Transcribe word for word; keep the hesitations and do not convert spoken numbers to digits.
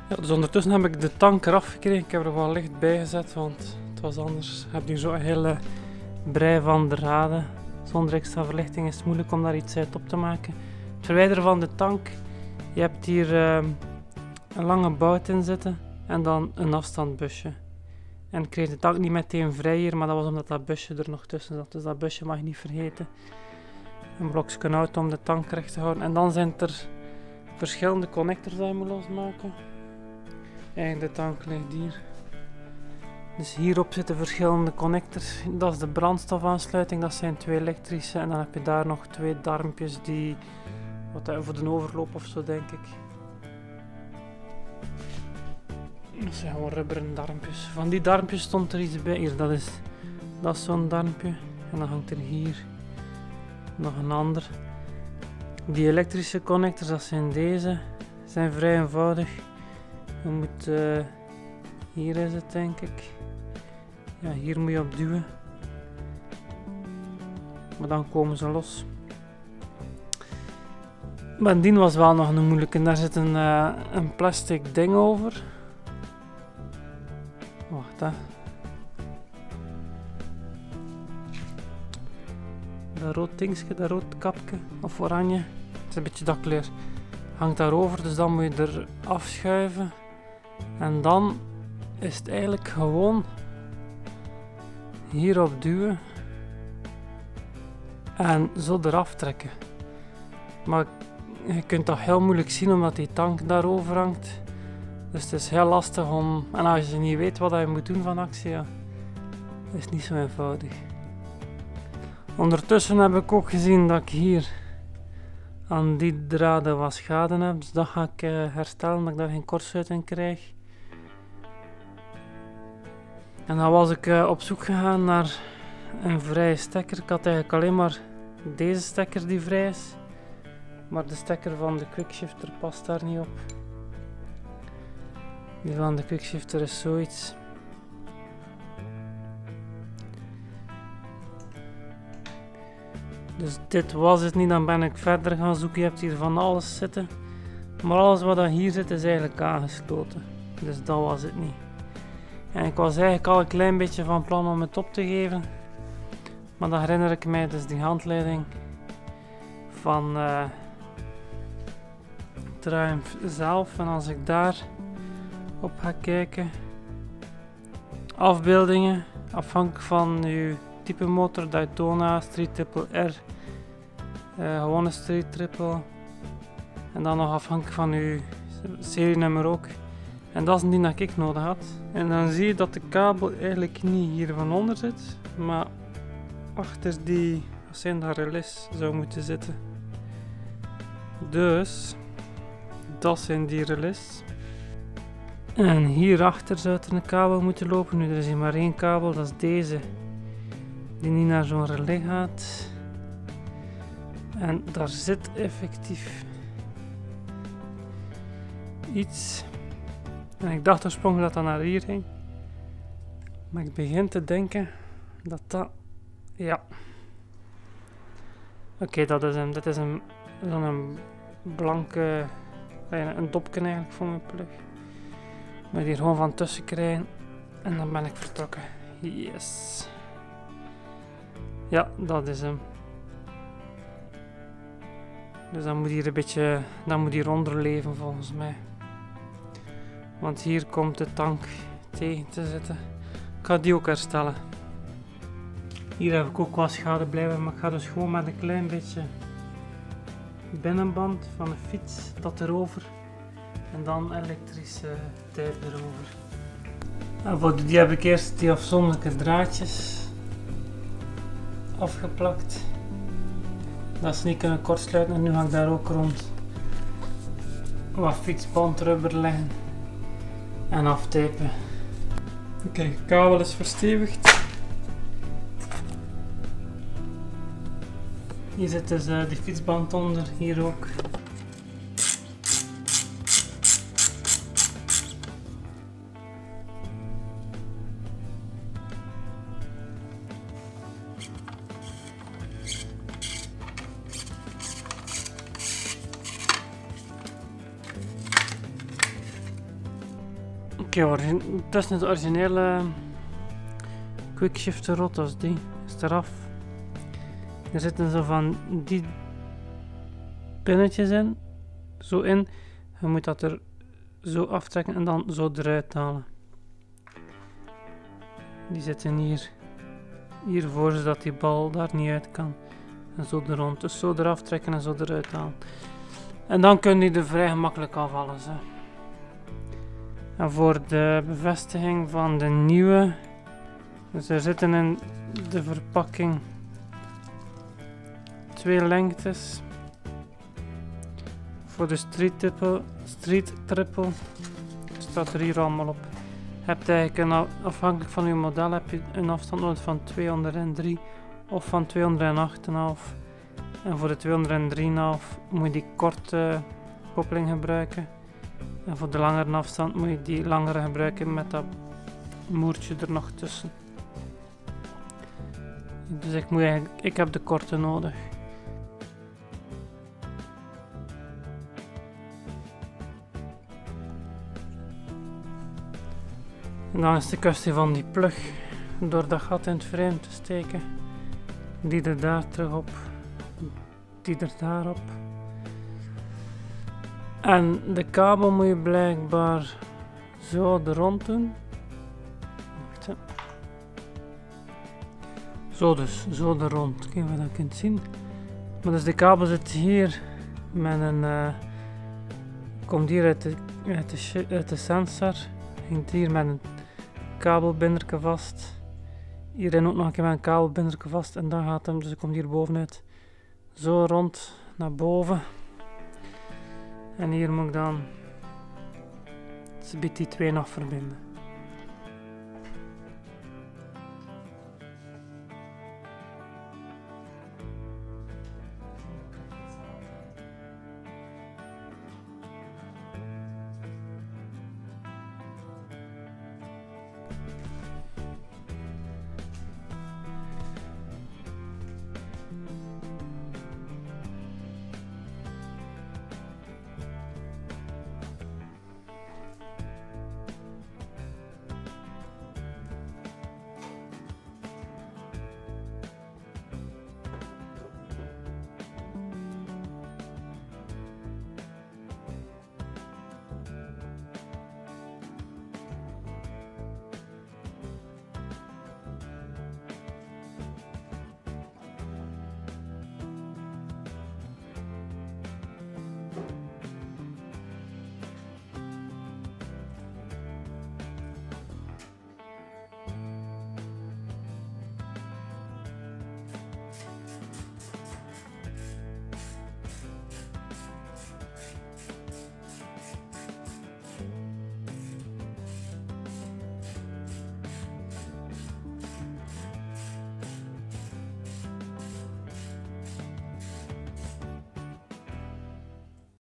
Ja, dus ondertussen heb ik de tank eraf gekregen. Ik heb er wel licht bij gezet, want het was anders. Ik heb hier zo'n hele brei van draden. Zonder extra verlichting is het moeilijk om daar iets uit op te maken. Het verwijderen van de tank. Je hebt hier uh, een lange bout in zitten en dan een afstandbusje. En ik kreeg de tank niet meteen vrij hier, maar dat was omdat dat busje er nog tussen zat. Dus dat busje mag je niet vergeten. Een blokje hout om de tank recht te houden. En dan zijn er verschillende connectors die je moet losmaken. Eigenlijk de tank ligt hier. Dus hierop zitten verschillende connectors. Dat is de brandstofaansluiting, dat zijn twee elektrische. En dan heb je daar nog twee darmpjes die, wat voor de overloop of zo denk ik. Dat zijn gewoon rubberen darmpjes. Van die darmpjes stond er iets bij. Hier, dat is, dat is zo'n darmpje. En dan hangt er hier nog een ander. Die elektrische connectors, dat zijn deze. Zijn vrij eenvoudig. Je moet, uh, hier is het denk ik. Ja, hier moet je op duwen. Maar dan komen ze los. Maar die was wel nog een moeilijke. Daar zit een, uh, een plastic ding over. Wacht hè. Dat rood dingetje, dat rood kapje of oranje. Het is een beetje dat kleur. Hangt daarover, dus dan moet je er afschuiven. En dan is het eigenlijk gewoon hierop duwen. En zo eraf trekken. Maar je kunt dat heel moeilijk zien omdat die tank daarover hangt. Dus het is heel lastig om... En als je niet weet wat je moet doen van actie, ja, is het niet zo eenvoudig. Ondertussen heb ik ook gezien dat ik hier aan die draden wat schade heb. Dus dat ga ik uh, herstellen, dat ik daar geen kortsluiting krijg. En dan was ik uh, op zoek gegaan naar een vrije stekker. Ik had eigenlijk alleen maar deze stekker die vrij is. Maar de stekker van de quickshifter past daar niet op. Die van de quickshifter is zoiets. Dus dit was het niet, dan ben ik verder gaan zoeken. Je hebt hier van alles zitten. Maar alles wat er hier zit is eigenlijk aangesloten. Dus dat was het niet. En ik was eigenlijk al een klein beetje van plan om het op te geven. Maar dan herinner ik mij dus die handleiding van uh, Triumph zelf. En als ik daar op ga kijken. Afbeeldingen. Afhankelijk van uw type motor. Daytona, Street Triple R. Uh, gewone Street Triple. En dan nog afhankelijk van uw serienummer ook. En dat is die dat ik nodig had. En dan zie je dat de kabel eigenlijk niet hier van onder zit. Maar achter die, wat zijn dat, relais zou moeten zitten. Dus dat zijn die relais. En hierachter zou er een kabel moeten lopen. Nu er is hier maar één kabel, dat is deze. Die niet naar zo'n relais gaat. En daar zit effectief iets. En ik dacht oorspronkelijk dat dat naar hier ging. Maar ik begin te denken dat dat... Ja. Oké, okay, dat is een... Dit is een... Zo'n blanke... Een dopje eigenlijk voor mijn plug. Ik moet hier gewoon van tussen krijgen. En dan ben ik vertrokken. Yes. Ja, dat is hem. Dus dan moet hier een beetje... Dan moet hieronder leven volgens mij. Want hier komt de tank tegen te zitten. Ik ga die ook herstellen. Hier heb ik ook wat schade blijven, maar ik ga dus gewoon met een klein beetje binnenband van de fiets dat erover. En dan elektrische tijd erover. En voor die heb ik eerst die afzonderlijke draadjes afgeplakt. Dat ze niet kunnen kortsluiten en nu ga ik daar ook rond wat fietsbandrubber leggen. En aftapen. Oké, okay, het kabel is verstevigd. Hier zit dus uh, die fietsband onder, hier ook. Oké, okay, tussen het originele quickshifter rotos, die is eraf. Er zitten zo van die pinnetjes in, zo in. Je moet dat er zo aftrekken en dan zo eruit halen. Die zitten hier, hiervoor, zodat die bal daar niet uit kan. En zo er rond. Dus zo eraf trekken en zo eruit halen. En dan kun je er vrij gemakkelijk afvallen. Zo. En voor de bevestiging van de nieuwe. Dus er zitten in de verpakking twee lengtes. Voor de street triple, street triple staat er hier allemaal op. Je hebt eigenlijk een, afhankelijk van je model heb je een afstand nodig van tweehonderddrie of van tweehonderdacht komma vijf. En voor de tweehonderddrie komma vijf moet je die korte koppeling gebruiken. En voor de langere afstand moet je die langere gebruiken met dat moertje er nog tussen. Dus ik, moet eigenlijk, ik heb de korte nodig. En dan is het de kwestie van die plug door dat gat in het frame te steken. Die er daar terug op. Die er daarop. En de kabel moet je blijkbaar zo er rond doen. Wacht, hè. Zo dus, zo er rond. Kijk wat je kunt zien. Maar dus de kabel zit hier met een... Uh, komt hier uit de, uit de, uit de sensor. Hangt hier met een kabelbinderke vast. Hierin ook nog een keer met een kabelbinderke vast. En dan gaat hem, dus ik kom hier bovenuit. Zo rond naar boven. En hier moet ik dan die twee nog verbinden.